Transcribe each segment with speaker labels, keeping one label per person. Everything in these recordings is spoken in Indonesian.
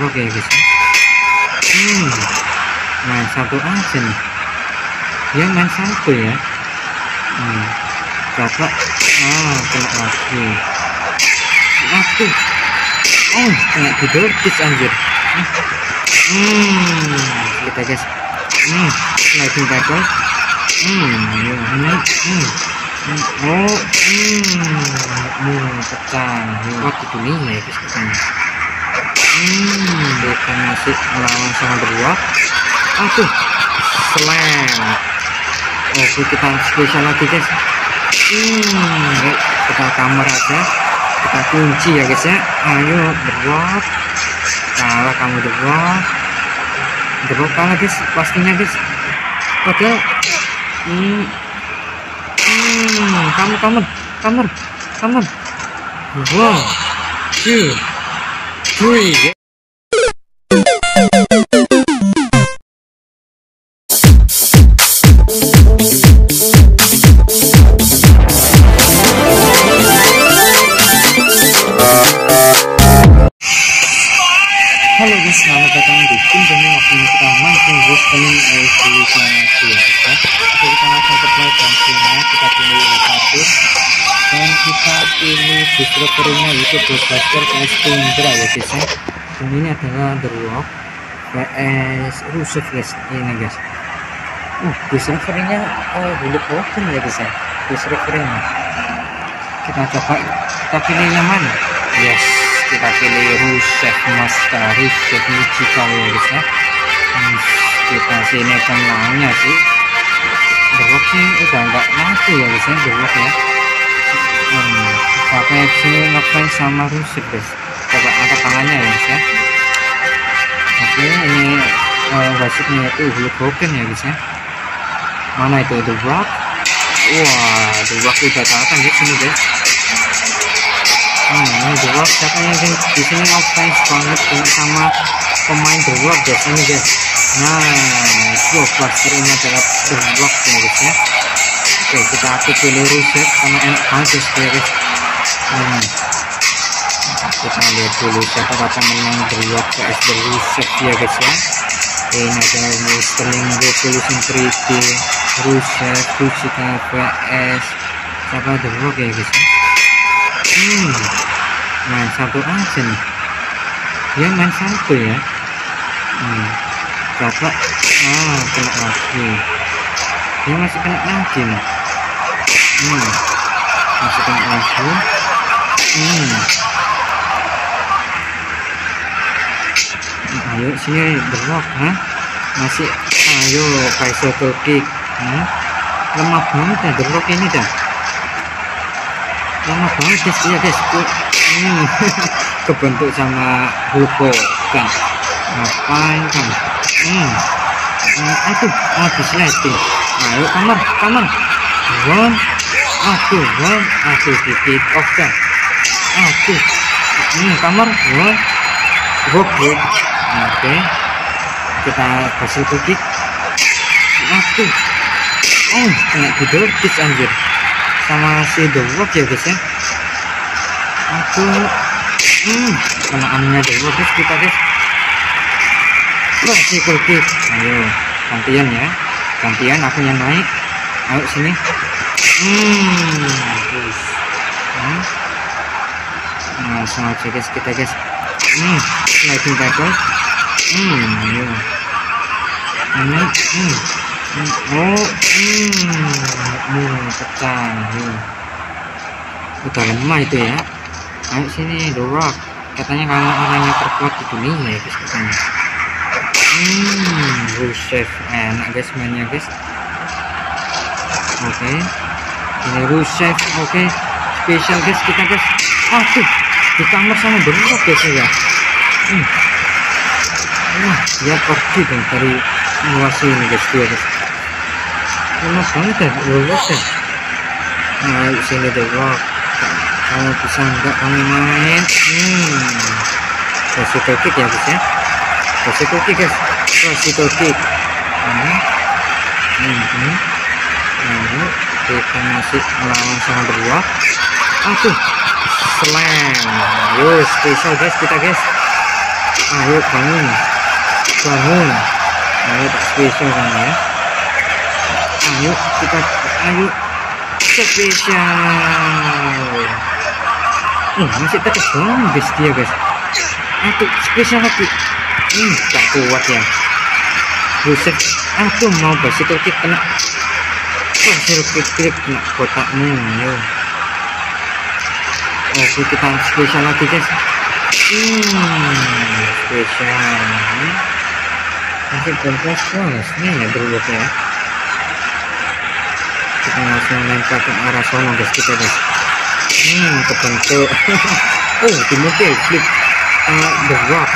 Speaker 1: Rock ya guys. Main satu aja nih, dia main satu ya. Coba kena lagi. Aduh, kena didorkis anjir. Kita guys, sliding tackle. Pecah. Waktu ini ya guys katanya. Kita masih melawan sama berdua. Aduh, slam. Oke, kita spesial lagi guys. Kita kamar aja, kita kunci ya guys ya. Ayo berbuat, kalah kamu berbuat kalah guys, pastinya guys. Padahal kamar 1, 2, 3. Halo guys, selamat datang di tim Demi. Waktu ini kita mancing bus paling evolusi ya. Kita langsung ke belakang sini, kita pilih satu dan kita pilih disruptornya yaitu Ghostbuster vs Tundra ya guys ya. Dan ini adalah The Rock vs Rusev guys, ini guys. Disruptornya Hulk Hogan ya guys ya. Disruptornya kita coba, kita pilih yang mana? Yes, kita pilih Rusev Master, Rusev Michikawa ya guys ya. Kita sini tenangnya sih, The Rock sih udah nggak mati ya guys ya, The Rock ya. Pakai sini ngefans sama Rusev guys. Coba angkat tangannya ya guys ya. Oke, ini wasitnya itu Hulk Hogan ya guys ya. Mana itu The Rock? Wah, The Rock udah datang guys sini guys. Ini The Rock, siapa yang di sini offense banget sama pemain The Rock guys ini guys. Blaster ini adalah The Rock ya guys ya. Oke, kita pilih Rusev karena enak banget guys. Kita lihat dulu siapa kata menang The Rock vs The Rusev ya guys ya. Ini adalah Sterling Revolution 3D Rusev Fuchika vs siapa The Rock ya guys ya. Main satu aja nih, dia main satu ya. Coba kena lagi, dia masih kena lagi nih. Masih kena lagi. Ayo sini The Rock, masih ayo bicycle kick. Lemah banget ya The Rock ini dah, lemah banget guys ya guys. Kebentuk sama Hulk Hogan. Ngapain kamu? Aduh, habis sliding. Ayo kamar. Aduh, di kick off kan. Aduh, kamar. Oke, kita hasil kick. Aduh, kena didorkis anjir sama si The Rock ya guys ya. Aduh, kena anehnya The Rock guys kita guys. Bicycle kick. Ayo gantian ya, gantian aku yang naik. Ayo sini. Langsung aja guys kita guys. Sliding tackle. Ayo. Pecah. Udah lemah itu ya. Ayo sini The Rock, katanya kalau orangnya terkuat di dunia ya guys katanya. Rusev enak guys mainnya guys. Oke, ini Rusev. Oke, spesial guys kita guys. Aduh, di kamar sama The Rock guys ya. Dia pergi dong dari luar sini guys dia guys. Lemah banget ya The Rock ya. Ayo sini The Rock, kamu bisa enggak kamu main? Bicycle kick ya guys ya. Bicycle kick guys. Bicycle kick. Lalu kita masih melawan sama berdua. Aduh, slam. Yo, spesial guys kita guys. Ayo bangun, bangun. Ayo tak spesial kan ya. Ayo kita, ayo spesial. Masih tetap bangun guys dia guys. Aduh spesial lagi. Tak kuat ya. Buset. Aduh mau bicycle kick kena. Bicycle kick kena kotakmu. Ayo. Oke kita spesial lagi guys. Spesial. Masih kompres nih ya berubahnya. Kita langsung lempar ke arah sono guys kita guys. Kebentuk. Oh dimulai flip the rock.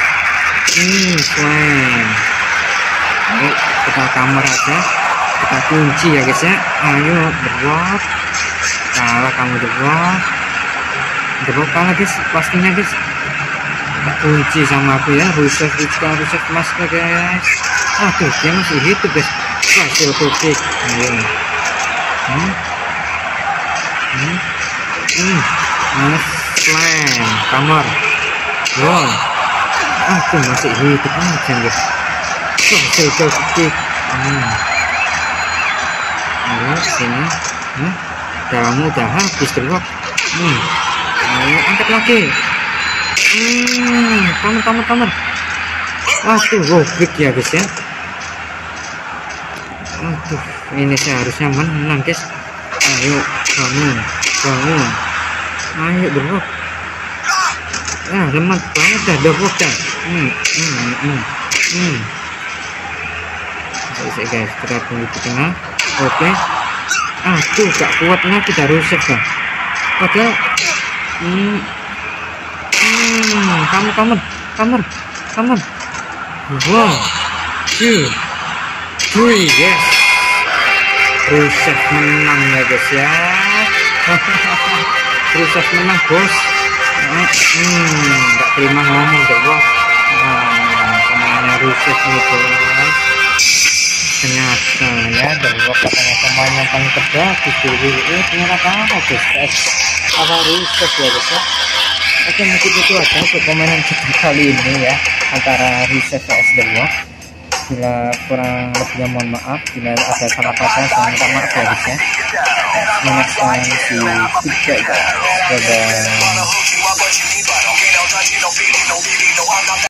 Speaker 1: Slam. Ayo kita kamar aja, kita kunci ya guys ya. Ayo the rock. Kalah kamu the rock. The rock kalah guys pastinya guys. Tak kunci sama aku ya. Rusak mas guys. Aduh dia masih hidup guys. Hasil kick. Ayo. Slam kamar. Wow. Aku masih hidup aja guys. Hasil kick. Ayo sini. Kamu udah habis terus. Ayo angkat lagi. Kamar. Waduh, goblik ya guys ya. Aduh, ini seharusnya menang guys. Ayo bangun. Ayo berok. Lemah banget dah berok dah. Selesai guys, kita tunggu di tengah. Oke. Aduh, gak kuatnya kita rusak dah. Padahal kamar. Wow. 2, 3, yes. Rusak menang ya guys ya. Rusak menang bos. Gak terima ngomong deh bos. Pemainnya rusak nih bos. Ternyata ya Derwok katanya pemain yang paling terbagus dulu. Ternyata apa guys? Apa rusak ya guys ya. Oke mungkin itu aja untuk permainan kita kali ini ya, antara Rusak vs Derwok. Bila kurang lebihnya mohon maaf, bila ada salah kata saya minta maaf ya guys ya. Next time si Tiga guys. Dadah.